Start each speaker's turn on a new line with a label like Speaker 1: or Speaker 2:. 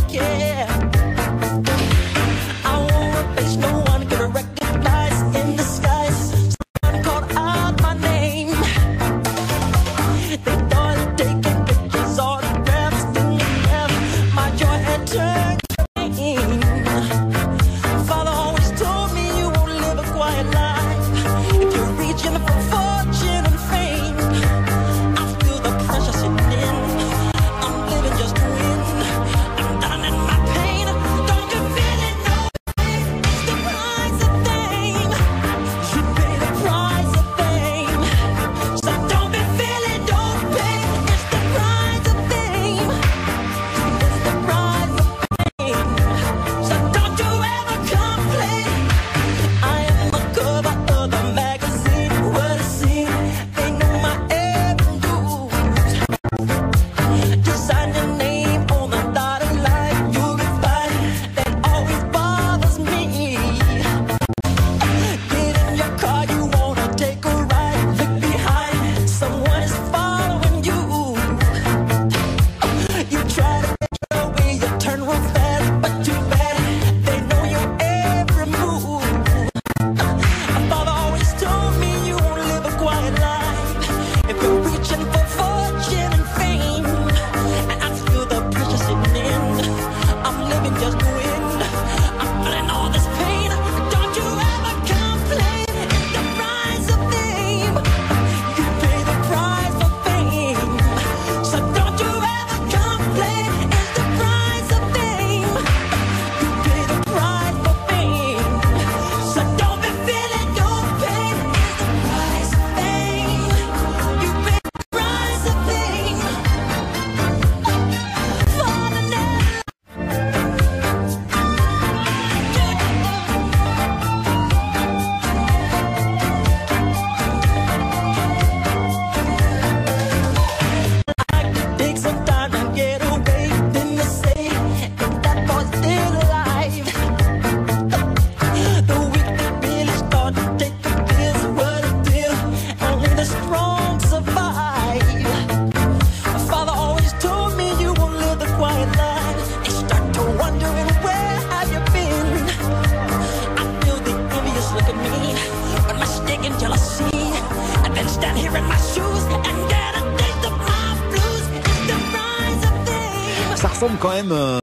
Speaker 1: care. I won't replace no one could recognize in disguise. Someone called out my name. They started taking pictures, autographs, didn't have my joy had turned to pain. Father always told me you won't live a quiet life if you're reaching for fortune and fame. I feel the pressure sitting in. I'm living just to win. I'm done in my pain. Don't you feel it? No, it's the price of fame. You pay the price of fame. So don't be feeling, don't pay. It's the price of fame. It's the price of fame. So don't you ever complain. I am the cover of the magazine. What a scene. They know my every move. Design your name on the dotted line. You'll be fine. That always bothers me. Get in your car, you wanna take a ride. Look behind, someone is following you. You try to get your way, you turn real fast, but too bad they know your every move. My father always told me you won't live a quiet life if you're reaching for fortune and fame. And I feel the pressure sitting in. I'm living just to win. I'm feeling all this pain. Don't you ever complain. It's the price of fame. You pay the price for fame. So don't you ever complain. It's the price of fame. You pay the price for fame. So don't be feeling no pain. It's the price of fame. You pay the price of fame. Falling in take some time to get away. Then they say, if that boy's still alive. The weak they really start to take the pills. What a deal. Only the strong survive. My father always told me you won't live the quiet life. They start to wondering where have you been. I feel the envious look at me, but mistaken jealousy. And then stand here in my shoes and get a taste of my blues. It's the price of fame.
Speaker 2: Ça ressemble quand même